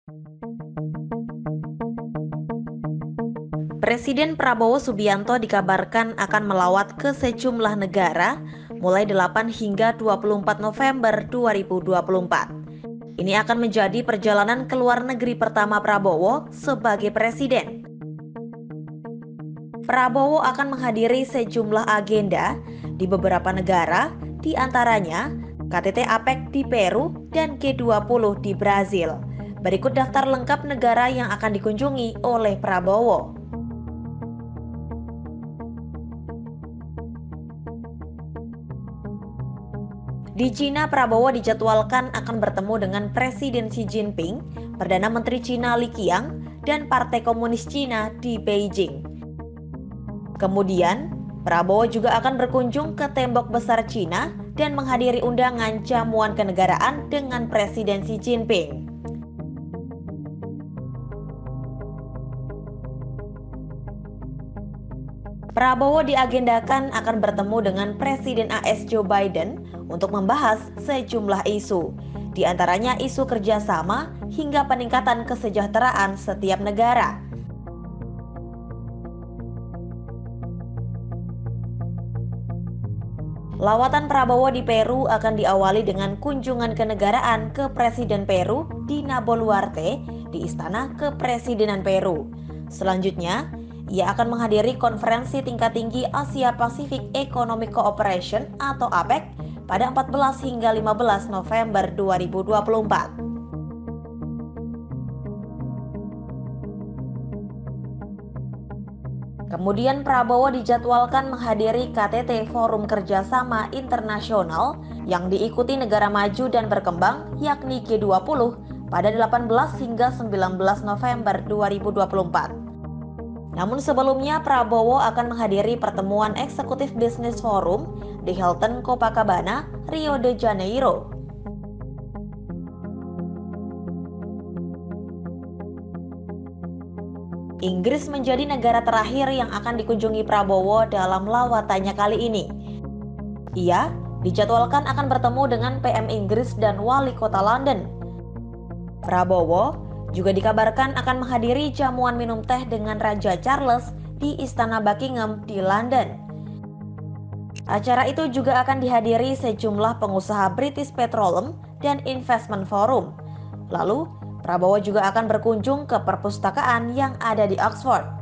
Presiden Prabowo Subianto dikabarkan akan melawat ke sejumlah negara mulai 8 hingga 24 November 2024. Ini akan menjadi perjalanan ke luar negeri pertama Prabowo sebagai presiden. Prabowo akan menghadiri sejumlah agenda di beberapa negara, di antaranya KTT APEC di Peru dan G20 di Brazil. Berikut daftar lengkap negara yang akan dikunjungi oleh Prabowo. Di Cina, Prabowo dijadwalkan akan bertemu dengan Presiden Xi Jinping, Perdana Menteri Cina Li Qiang, dan Partai Komunis Cina di Beijing. Kemudian, Prabowo juga akan berkunjung ke Tembok Besar Cina dan menghadiri undangan jamuan kenegaraan dengan Presiden Xi Jinping. Prabowo diagendakan akan bertemu dengan Presiden AS Joe Biden untuk membahas sejumlah isu, di antaranya isu kerjasama hingga peningkatan kesejahteraan setiap negara. Lawatan Prabowo di Peru akan diawali dengan kunjungan kenegaraan ke Presiden Peru Dina Boluarte di Istana Kepresidenan Peru. Selanjutnya, ia akan menghadiri konferensi tingkat tinggi Asia Pacific Economic Cooperation atau APEC pada 14 hingga 15 November 2024. Kemudian Prabowo dijadwalkan menghadiri KTT Forum Kerjasama Internasional yang diikuti negara maju dan berkembang yakni G20 pada 18 hingga 19 November 2024. Namun sebelumnya Prabowo akan menghadiri pertemuan Eksekutif Business Forum di Hilton Copacabana, Rio de Janeiro. Inggris menjadi negara terakhir yang akan dikunjungi Prabowo dalam lawatannya kali ini. Ia dijadwalkan akan bertemu dengan PM Inggris dan Wali Kota London. Prabowo juga dikabarkan akan menghadiri jamuan minum teh dengan Raja Charles di Istana Buckingham di London. Acara itu juga akan dihadiri sejumlah pengusaha British Petroleum dan Investment Forum. Lalu, Prabowo juga akan berkunjung ke perpustakaan yang ada di Oxford.